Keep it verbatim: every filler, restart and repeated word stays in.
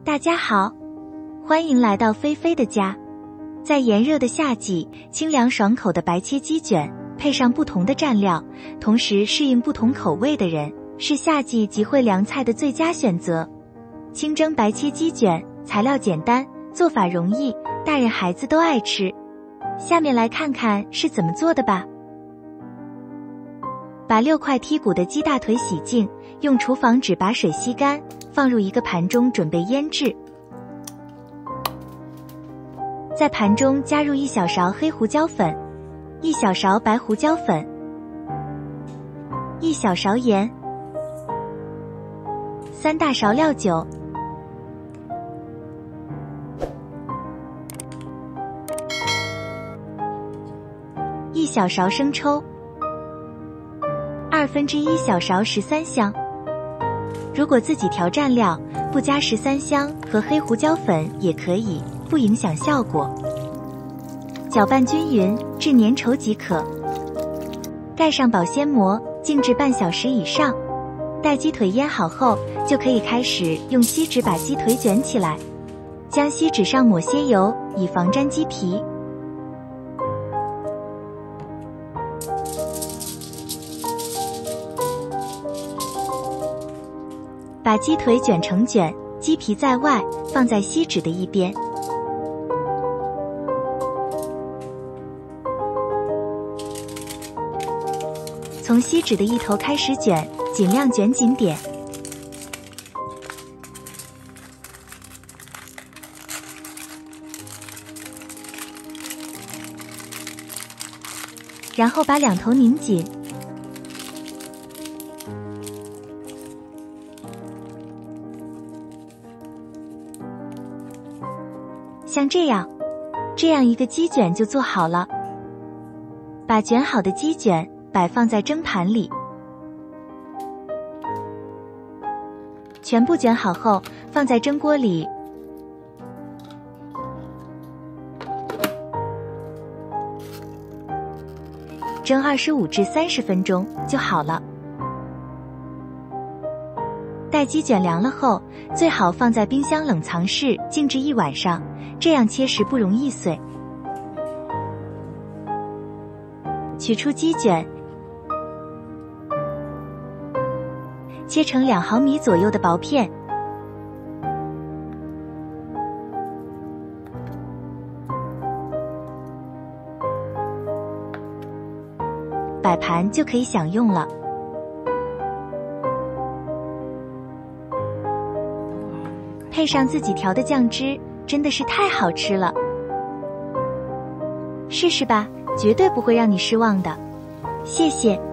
大家好，欢迎来到菲菲的家。在炎热的夏季，清凉爽口的白切鸡卷，配上不同的蘸料，同时适应不同口味的人，是夏季集烩凉菜的最佳选择。清蒸白切鸡卷，材料简单，做法容易，大人孩子都爱吃。下面来看看是怎么做的吧。把六块剔骨的鸡大腿洗净，用厨房纸把水吸干，放入一个盘中准备腌制。在盘中加入一小勺黑胡椒粉，一小勺白胡椒粉，一小勺盐，三大勺料酒，一小勺生抽，二分之一小勺十三香。如果自己调蘸料，不加十三香和黑胡椒粉也可以，不影响效果。搅拌均匀至粘稠即可。盖上保鲜膜，静置半小时以上。待鸡腿腌好后，就可以开始用锡纸把鸡腿卷起来。将锡纸上抹些油，以防粘鸡皮。把鸡腿卷成卷，鸡皮在外，放在锡纸的一边。从锡纸的一头开始卷，尽量卷紧点。然后把两头拧紧。像这样，这样一个鸡卷就做好了。把卷好的鸡卷摆放在蒸盘里，全部卷好后，放在蒸锅里，蒸二十五至三十分钟就好了。待鸡卷凉了后，最好放在冰箱冷藏室静置一晚上，这样切时不容易碎。取出鸡卷，切成两毫米左右的薄片。摆盘就可以享用了。配上自己调的酱汁，真的是太好吃了。试试吧，绝对不会让你失望的。谢谢。